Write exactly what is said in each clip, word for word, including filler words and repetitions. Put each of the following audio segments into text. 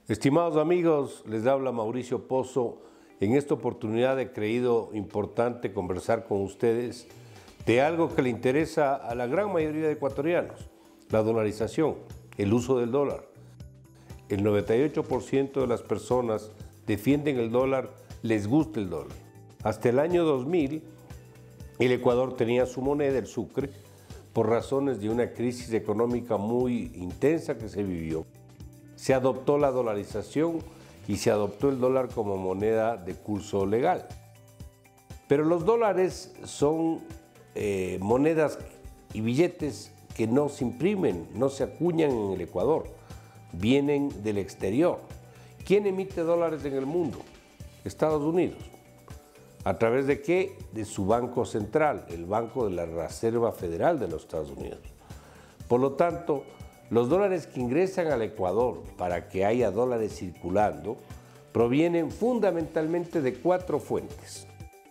Estimados amigos, les habla Mauricio Pozo. En esta oportunidad he creído importante conversar con ustedes de algo que le interesa a la gran mayoría de ecuatorianos, la dolarización, el uso del dólar. El noventa y ocho por ciento de las personas defienden el dólar, les gusta el dólar. Hasta el año dos mil, el Ecuador tenía su moneda, el sucre, por razones de una crisis económica muy intensa que se vivió. Se adoptó la dolarización y se adoptó el dólar como moneda de curso legal. Pero los dólares son eh, monedas y billetes que no se imprimen, no se acuñan en el Ecuador, vienen del exterior. ¿Quién emite dólares en el mundo? Estados Unidos. ¿A través de qué? De su Banco Central, el Banco de la Reserva Federal de los Estados Unidos. Por lo tanto, los dólares que ingresan al Ecuador para que haya dólares circulando provienen fundamentalmente de cuatro fuentes.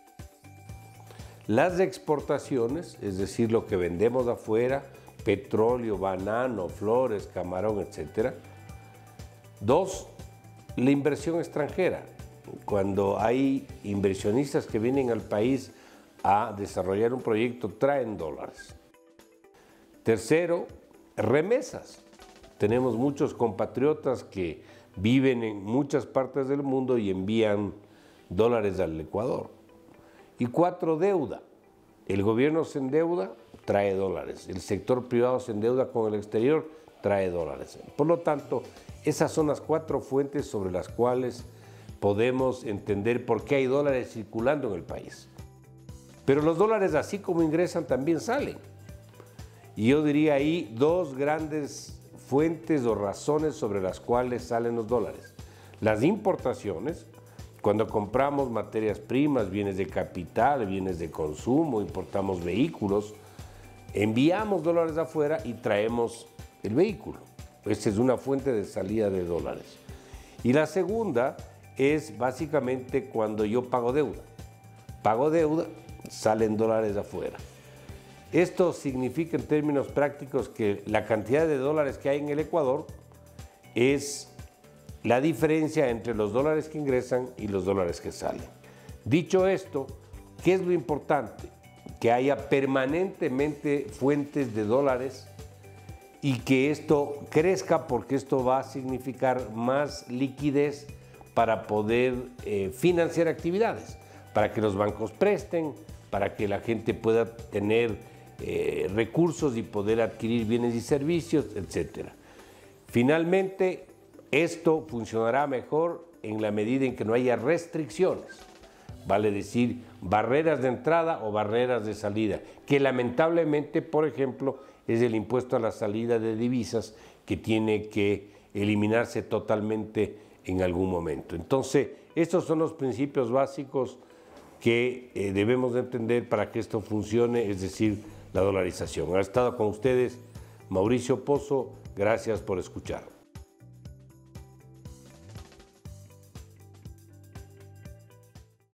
Las exportaciones, es decir, lo que vendemos afuera, petróleo, banano, flores, camarón, etcétera. Dos, la inversión extranjera. Cuando hay inversionistas que vienen al país a desarrollar un proyecto, traen dólares. Tercero, remesas. Tenemos muchos compatriotas que viven en muchas partes del mundo y envían dólares al Ecuador. Y cuatro, deuda. El gobierno se endeuda, trae dólares. El sector privado se endeuda con el exterior, trae dólares. Por lo tanto, esas son las cuatro fuentes sobre las cuales podemos entender por qué hay dólares circulando en el país. Pero los dólares, así como ingresan, también salen. Y yo diría ahí dos grandes fuentes o razones sobre las cuales salen los dólares. Las importaciones, cuando compramos materias primas, bienes de capital, bienes de consumo, importamos vehículos, enviamos dólares afuera y traemos el vehículo. Esta es una fuente de salida de dólares. Y la segunda es básicamente cuando yo pago deuda. Pago deuda, salen dólares afuera. Esto significa en términos prácticos que la cantidad de dólares que hay en el Ecuador es la diferencia entre los dólares que ingresan y los dólares que salen. Dicho esto, ¿qué es lo importante? Que haya permanentemente fuentes de dólares y que esto crezca, porque esto va a significar más liquidez para poder eh, financiar actividades, para que los bancos presten, para que la gente pueda tener Eh, recursos y poder adquirir bienes y servicios, etcétera. Finalmente, esto funcionará mejor en la medida en que no haya restricciones, vale decir, barreras de entrada o barreras de salida, que lamentablemente, por ejemplo, es el impuesto a la salida de divisas que tiene que eliminarse totalmente en algún momento. Entonces, estos son los principios básicos que eh, debemos de entender para que esto funcione, es decir, la dolarización. Ha estado con ustedes Mauricio Pozo, gracias por escuchar.